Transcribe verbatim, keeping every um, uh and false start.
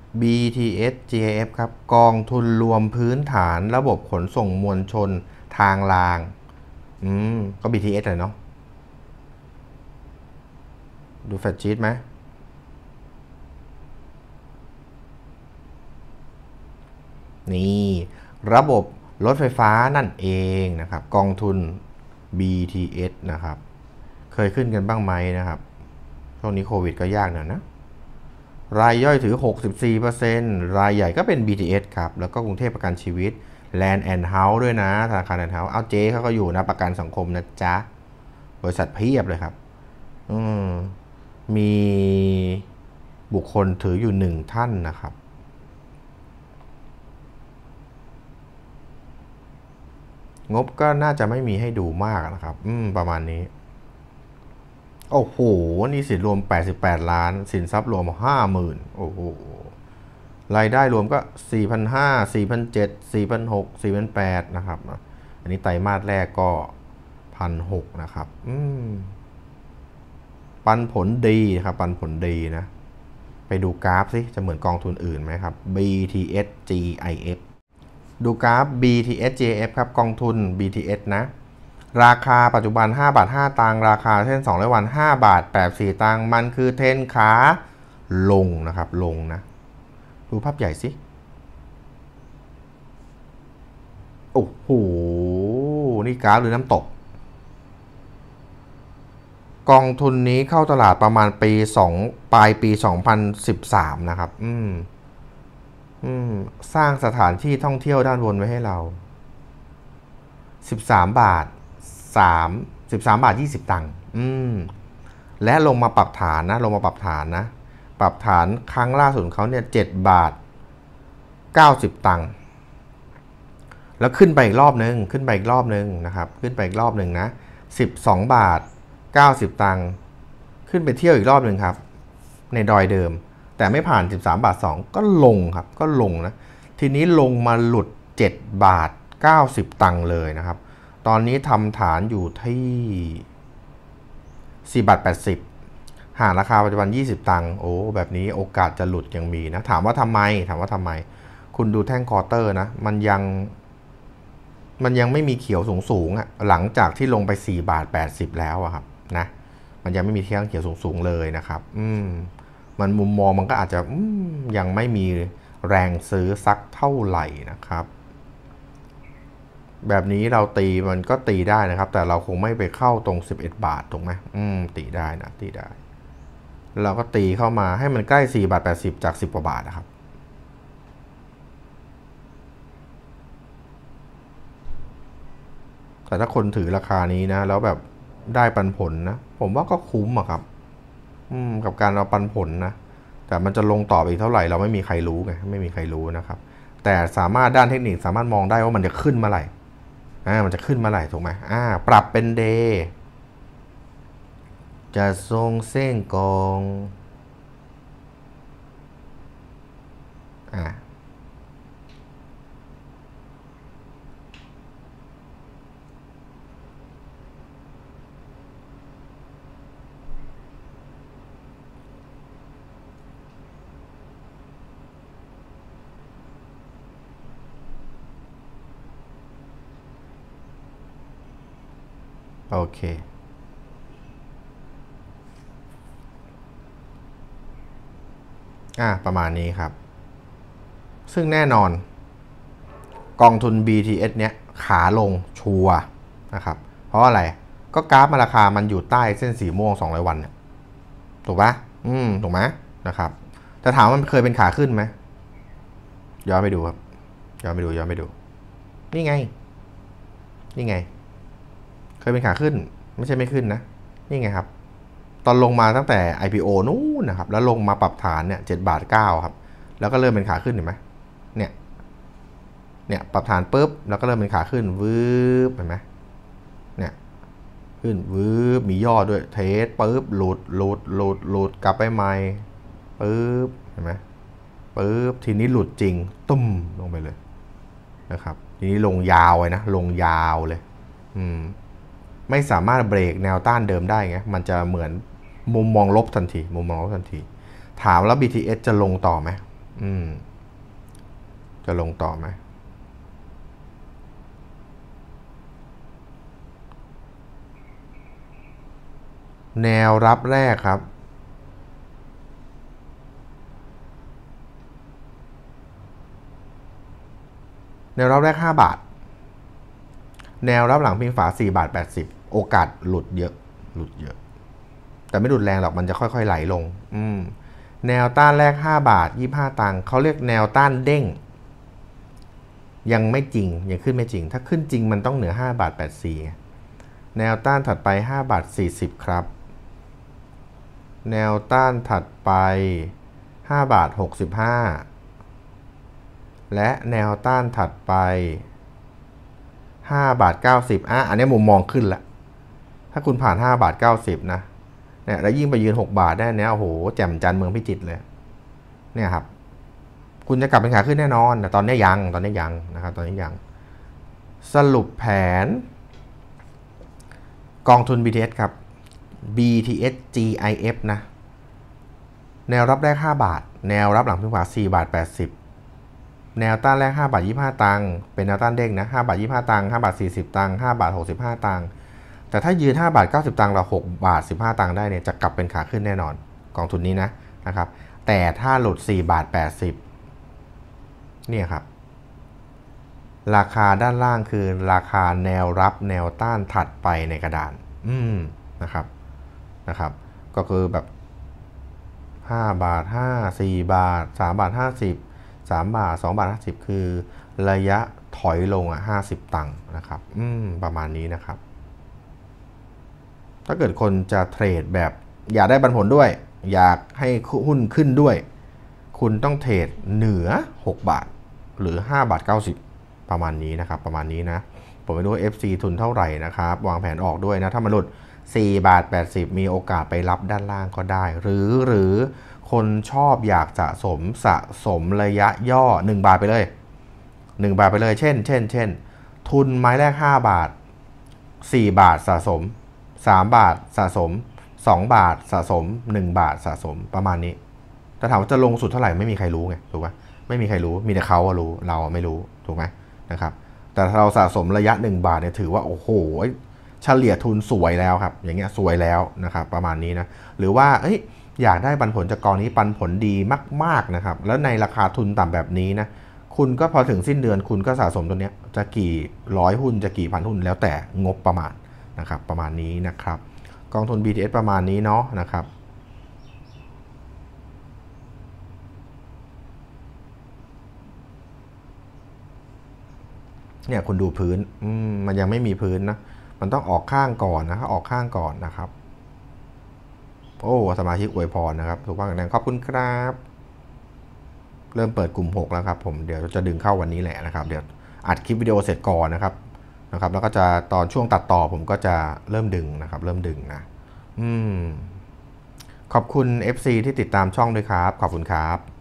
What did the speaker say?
บี ที เอส จี เอ เอฟ ครับกองทุนรวมพื้นฐานระบบขนส่งมวลชนทางรางอืมก็ บี ที เอส เลยเนาะดูแฟลชชีทไหมนี่ระบบรถไฟฟ้านั่นเองนะครับกองทุน บี ที เอส นะครับเคยขึ้นกันบ้างไหมนะครับช่วงนี้โควิดก็ยากหน่อยนะรายย่อยถือ หกสิบสี่เปอร์เซ็นต์ รายใหญ่ก็เป็น บี ที เอส ครับแล้วก็กรุงเทพประกันชีวิต Land and House ด้วยนะธนาคาร Land House เอาเจ๊เขาก็อยู่นะประกันสังคมนะจ๊ะบริษัทเพียบเลยครับอืมมีบุคคลถืออยู่หนึ่งท่านนะครับงบก็น่าจะไม่มีให้ดูมากนะครับอืมประมาณนี้โอ้โหนี่สินรวมแปดสิบแปดล้านสินทรัพย์รวม ห้าหมื่น โอ้โหรายได้รวมก็ สี่พันห้าร้อย สี่พันเจ็ดร้อย สี่พันหกร้อย สี่พันแปดร้อยนะครับอันนี้ไตรมาสแรกก็ หนึ่งพันหกร้อย นะครับอืมปันผลดีครับปันผลดีนะไปดูกราฟสิจะเหมือนกองทุนอื่นไหมครับ บี ที เอส จี ไอ เอฟ ดูกราฟ บี ที เอส จี เอฟ ครับกองทุน บี ที เอส นะราคาปัจจุบันห้าบาทห้าตังค์ราคาเส้นสองร้อยวันห้าบาทแปดสิบสี่ตังค์มันคือเทรนขาลงนะครับลงนะดูภาพใหญ่สิโอ้โหนี่กราฟหรือน้ำตกกองทุนนี้เข้าตลาดประมาณปีสองปลายปีสองพันสิบสามนะครับอืมอืมสร้างสถานที่ท่องเที่ยวด้านบนไว้ให้เราสิบสามบาทสามสิบสามบาทยี่สิบตังค์อืมและลงมาปรับฐานนะลงมาปรับฐานนะปรับฐานครั้งล่าสุดเขาเนี่ยเจ็ดบาทเก้าสิบตังค์แล้วขึ้นไปอีกรอบนึงขึ้นไปอีกรอบนึงนะครับขึ้นไปอีกรอบนึงนะสิบสองบาทเก้าสิบตังค์ขึ้นไปเที่ยวอีกรอบนึงครับในดอยเดิมแต่ไม่ผ่านสิบสามบาทสองก็ลงครับก็ลงนะทีนี้ลงมาหลุดเจ็ดบาทเก้าสิบตังค์เลยนะครับตอนนี้ทำฐานอยู่ที่สี่บาทแปดสิบหาราคาปัจจุบันยี่สิบตังค์โอ้แบบนี้โอกาสจะหลุดยังมีนะถามว่าทำไมถามว่าทำไมคุณดูแท่งคอเตอร์นะมันยังมันยังไม่มีเขียวสูงสูงอ่ะหลังจากที่ลงไปสี่บาทแปดสิบแล้วอะครับนะมันยังไม่มีแท่งเขียวสูงสูงเลยนะครับอืมมันมุมมองมันก็อาจจะยังไม่มีแรงซื้อสักเท่าไหร่นะครับแบบนี้เราตีมันก็ตีได้นะครับแต่เราคงไม่ไปเข้าตรงสิบเอ็ดบาทถูกไหมอืมตีได้นะตีได้เราก็ตีเข้ามาให้มันใกล้สี่บาทแปดสิบจากสิบกว่าบาทนะครับแต่ถ้าคนถือราคานี้นะแล้วแบบได้ปันผลนะผมว่าก็คุ้มอะครับอืมกับการเอาปันผลนะแต่มันจะลงต่ออีกเท่าไหร่เราไม่มีใครรู้ไงไม่มีใครรู้นะครับแต่สามารถด้านเทคนิคสามารถมองได้ว่ามันจะขึ้นเมื่อไหร่อ่ามันจะขึ้นเมื่อไหร่ถูกไหมอ่าปรับเป็นเดย์จะทรงเส้นกองอ่าโอเคอ่าประมาณนี้ครับซึ่งแน่นอนกองทุน บี ที เอส เนี้ยขาลงชัวร์นะครับเพราะอะไรก็กราฟมาราคามันอยู่ใต้เส้นสีม่วงสองร้อยวันเนี่ยถูกปะอืมถูกไหมนะครับแต่ถามมันเคยเป็นขาขึ้นไหมย้อนไปดูครับย้อนไปดูย้อนไปดูนี่ไงนี่ไงเคยเป็นขาขึ้นไม่ใช่ไม่ขึ้นนะนี่ไงครับตอนลงมาตั้งแต่ ไอ พี โอ นู้นนะครับแล้วลงมาปรับฐานเนี่ยเจ็ดบาทเก้าครับแล้วก็เริ่มเป็นขาขึ้นเห็นไหมเนี่ยเนี่ยปรับฐานปุ๊บแล้วก็เริ่มเป็นขาขึ้นวืบเห็นไหมเนี่ยขึ้นวืบมีย่อด้วยเทสปุ๊บหลุดหลุดหลุดหลุดกลับไปใหม่ปุ๊บเห็นไหมปุ๊บทีนี้หลุดจริงตุ้มลงไปเลยนะครับทีนี้ลงยาวเลยนะลงยาวเลยอืมไม่สามารถเบรกแนวต้านเดิมได้ไงมันจะเหมือนมุมมองลบทันทีมุมมองลบทันทีถามแล้ว บี ที เอส จะลงต่อไหมอืมจะลงต่อไหมแนวรับแรกครับแนวรับแรกห้าบาทแนวรับหลังพิงฝาสี่บาทแปดสิบโอกาสหลุดเยอะหลุดเยอะแต่ไม่หลุดแรงหรอกมันจะค่อยๆไหลลงอืมแนวต้านแรกห้าบาทยี่สิบห้าตังค์เขาเรียกแนวต้านเด้งยังไม่จริงยังขึ้นไม่จริงถ้าขึ้นจริงมันต้องเหนือห้าบาทแปดสิบสี่แนวต้านถัดไปห้าบาทสี่สิบครับแนวต้านถัดไปห้าบาทหกสิบห้าและแนวต้านถัดไปห้าบาทเก้าสิบอ่ะอันนี้มุมมองขึ้นละถ้าคุณผ่านห้าบาทเก้าสิบนะเนี่ยแล้วยิ่งไปยืนหกบาทได้เนี่ยโอ้โหแจ่มจันเมืองพิจิตรเลยเนี่ยครับคุณจะกลับเป็นขาขึ้นแน่นอนแต่ตอนนี้ยังตอนนี้ยังนะครับตอนนี้ยังสรุปแผนกองทุน บี ที เอส ครับ บี ที เอส จี ไอ เอฟ นะแนวรับแรกห้าบาทแนวรับหลังพิงฝาสี่บาทแปดสิบแนวต้านแรกห้าบาทยี่สิบห้าตังค์เป็นแนวต้านเด้งนะห้าบาทยี่สิบห้าตังค์ห้าบาทสี่สิบตังค์ห้าบาทหกสิบห้าตังค์แต่ถ้ายืนห้าบาทเก้าสิบตังค์เราหกบาทสิบห้าตังค์ได้เนี่ยจะกลับเป็นขาขึ้นแน่นอนกองทุนนี้นะนะครับแต่ถ้าหลุดสี่บาทแปดสิบเนี่ยครับราคาด้านล่างคือราคาแนวรับแนวต้านถัดไปในกระดานอืมนะครับนะครับก็คือแบบห้าบาทห้า สี่บาทสามบาทห้าสิบสามบาทสองบาทห้าสิบคือระยะถอยลงอ่ะห้าสิบตังค์นะครับอืมประมาณนี้นะครับถ้าเกิดคนจะเทรดแบบอยากได้ปันผลด้วยอยากให้หุ้นขึ้นด้วยคุณต้องเทรดเหนือหกบาทหรือห้าบาทเก้าสิบประมาณนี้นะครับประมาณนี้นะผมไม่รู้ เอฟ ซี ทุนเท่าไหร่นะครับวางแผนออกด้วยนะถ้ามันหลุดสี่บาทแปดสิบมีโอกาสไปรับด้านล่างก็ได้หรือหรือคนชอบอยากสะสมสะสมระยะย่อหนึ่งบาทไปเลยหนึ่งบาทไปเลยเช่นเช่นเช่นทุนไม้แรกห้าบาทสี่บาทสะสมสามบาทสะสมสองบาทสะสมหนึ่งบาทสะสมประมาณนี้แต่ถามว่าจะลงสุดเท่าไหร่ไม่มีใครรู้ไงถูกไหมไม่มีใครรู้มีแต่เขารู้เราไม่รู้ถูกไหมนะครับแต่ถ้าเราสะสมระยะหนึ่งบาทเนี่ยถือว่าโอ้โหเฉลี่ยทุนสวยแล้วครับอย่างเงี้ยสวยแล้วนะครับประมาณนี้นะหรือว่าเอ้ยอยากได้ปันผลจากกองนี้ปันผลดีมากๆนะครับแล้วในราคาทุนต่ำแบบนี้นะคุณก็พอถึงสิ้นเดือนคุณก็สะสมตัวเนี้ยจะกี่ร้อยหุ้นจะกี่พันหุ้นแล้วแต่งบประมาณนะครับประมาณนี้นะครับกองทุน บี ที เอส ประมาณนี้เนาะนะครับเนี่ยคุณดูพื้นมันยังไม่มีพื้นนะมันต้องออกข้างก่อนนะออกข้างก่อนนะครับโอ้สมาชิกอวยพรนะครับถูกต้องอย่างนั้นขอบคุณครับเริ่มเปิดกลุ่มหกแล้วครับผมเดี๋ยวจะดึงเข้าวันนี้แหละนะครับเดี๋ยวอัดคลิปวิดีโอเสร็จก่อนนะครับนะครับแล้วก็จะตอนช่วงตัดต่อผมก็จะเริ่มดึงนะครับเริ่มดึงนะอืมขอบคุณ เอฟ ซี ที่ติดตามช่องด้วยครับขอบคุณครับ